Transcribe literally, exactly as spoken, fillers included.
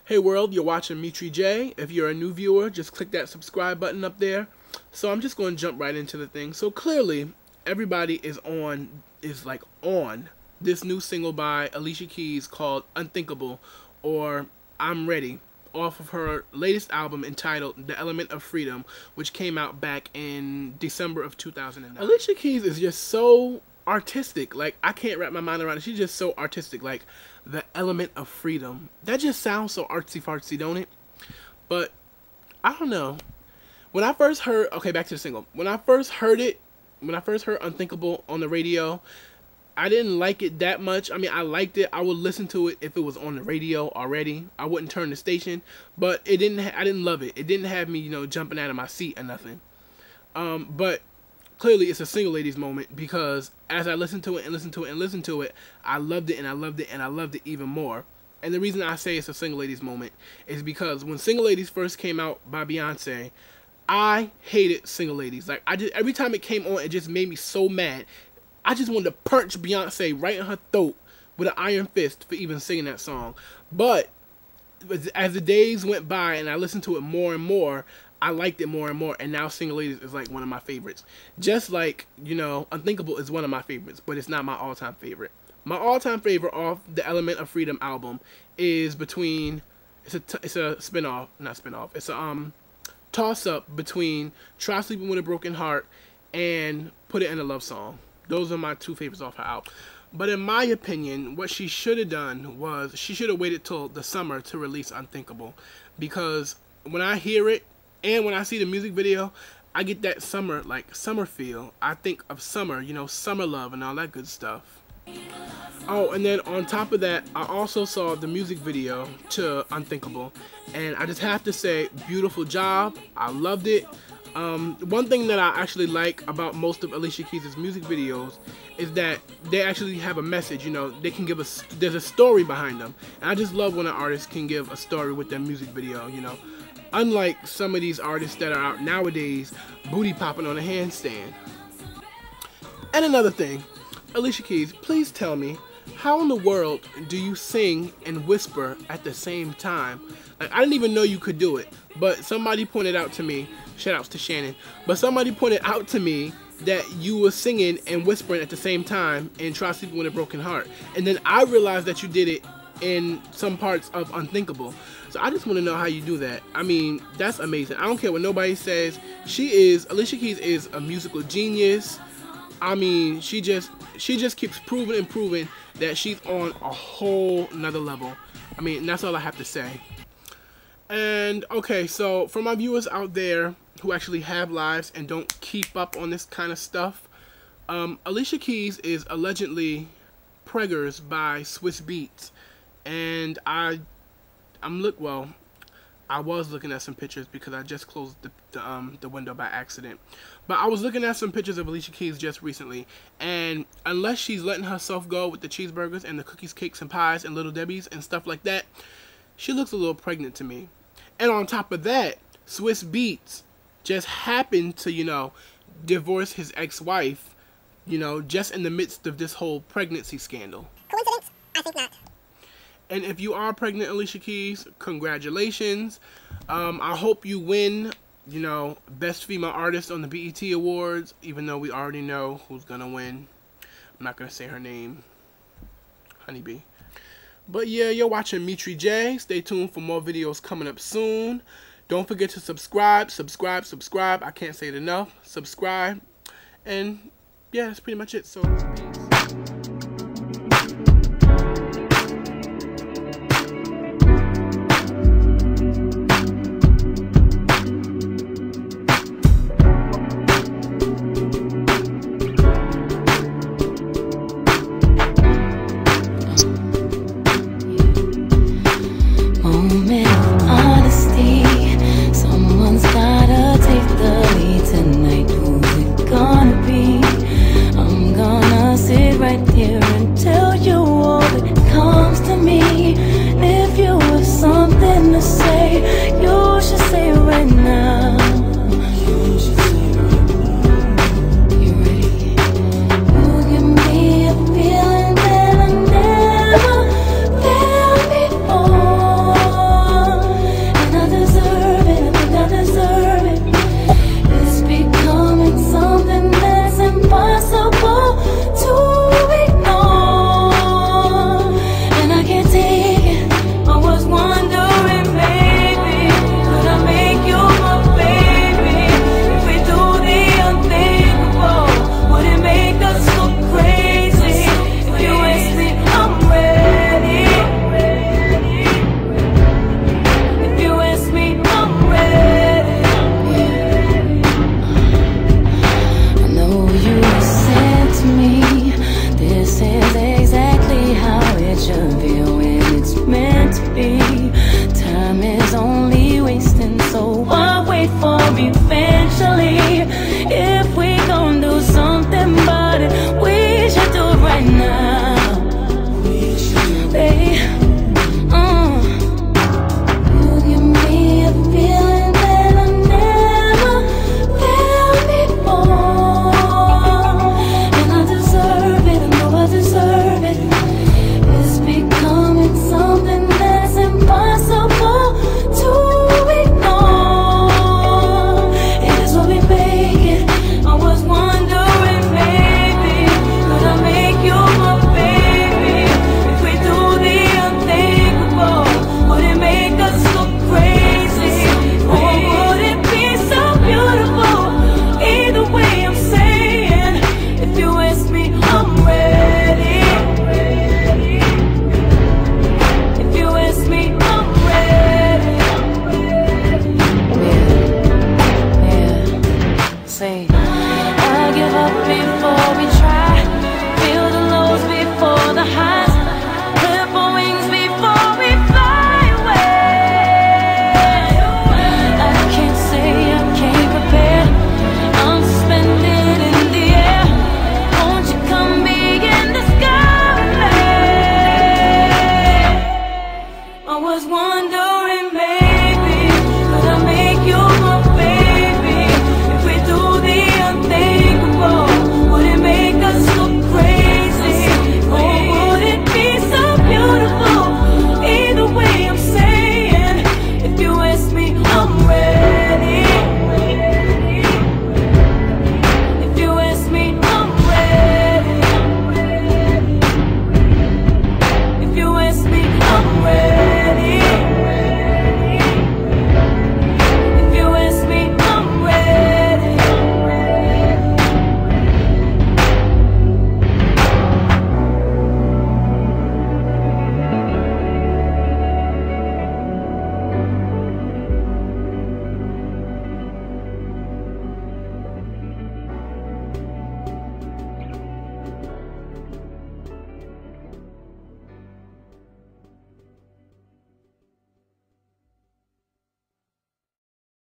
Hey world, you're watching Mitri J. If you're a new viewer, just click that subscribe button up there. So I'm just going to jump right into the thing. So clearly, everybody is on, is like on this new single by Alicia Keys called Unthinkable, or I'm Ready, off of her latest album entitled The Element of Freedom, which came out back in December of two thousand nine. Alicia Keys is just so artistic. Like, I can't wrap my mind around it. She's just so artistic. Like, the element of freedom. That just sounds so artsy-fartsy, don't it? But, I don't know. When I first heard... Okay, back to the single. When I first heard it, when I first heard Unthinkable on the radio, I didn't like it that much. I mean, I liked it. I would listen to it if it was on the radio already. I wouldn't turn the station. But it didn't. Ha I didn't love it. It didn't have me, you know, jumping out of my seat or nothing. Um, but... Clearly, it's a single ladies moment, because as I listened to it and listened to it and listened to it, I loved it and I loved it and I loved it even more. And the reason I say it's a single ladies moment is because when Single Ladies first came out by Beyonce, I hated Single Ladies. Like, I just, every time it came on, it just made me so mad. I just wanted to punch Beyonce right in her throat with an iron fist for even singing that song. But as the days went by and I listened to it more and more, I liked it more and more, and now Single Ladies is like one of my favorites. Just like, you know, Unthinkable is one of my favorites, but it's not my all-time favorite. My all-time favorite off the Element of Freedom album is between, it's a, t it's a spin-off, not spin-off, it's a um, toss-up between Try Sleeping with a Broken Heart and Put It in a Love Song. Those are my two favorites off her album. But in my opinion, what she should have done was, she should have waited till the summer to release Unthinkable. Because when I hear it, and when I see the music video, I get that summer, like, summer feel. I think of summer, you know, summer love and all that good stuff. Oh, and then on top of that, I also saw the music video to Unthinkable. And I just have to say, beautiful job. I loved it. Um, one thing that I actually like about most of Alicia Keys' music videos is that they actually have a message, you know, they can give us, there's a story behind them. And I just love when an artist can give a story with their music video, you know. Unlike some of these artists that are out nowadays, booty popping on a handstand. And another thing, Alicia Keys, please tell me, how in the world do you sing and whisper at the same time? Like, I didn't even know you could do it, but somebody pointed out to me, shout outs to Shannon, but somebody pointed out to me that you were singing and whispering at the same time in Try Sleeping with a Broken Heart. And then I realized that you did it in some parts of Unthinkable. So I just want to know how you do that. I mean, that's amazing. I don't care what nobody says. She is, Alicia Keys is a musical genius. I mean, she just, she just keeps proving and proving that she's on a whole nother level. I mean, that's all I have to say. And, okay, so for my viewers out there who actually have lives and don't keep up on this kind of stuff, um, Alicia Keys is allegedly preggers by Swizz Beatz. And I, I'm look well. I was looking at some pictures because I just closed the, the um the window by accident. But I was looking at some pictures of Alicia Keys just recently, and unless she's letting herself go with the cheeseburgers and the cookies, cakes, and pies and Little Debbie's and stuff like that, she looks a little pregnant to me. And on top of that, Swizz Beatz just happened to, you know, divorce his ex-wife, you know, just in the midst of this whole pregnancy scandal. Coincidence? I think not. And if you are pregnant, Alicia Keys, congratulations. Um, I hope you win, you know, Best Female Artist on the B E T Awards, even though we already know who's going to win. I'm not going to say her name. Honeybee. But yeah, you're watching Mitri J. Stay tuned for more videos coming up soon. Don't forget to subscribe, subscribe, subscribe. I can't say it enough. Subscribe. And yeah, that's pretty much it. So, peace. Right here. I was wondering.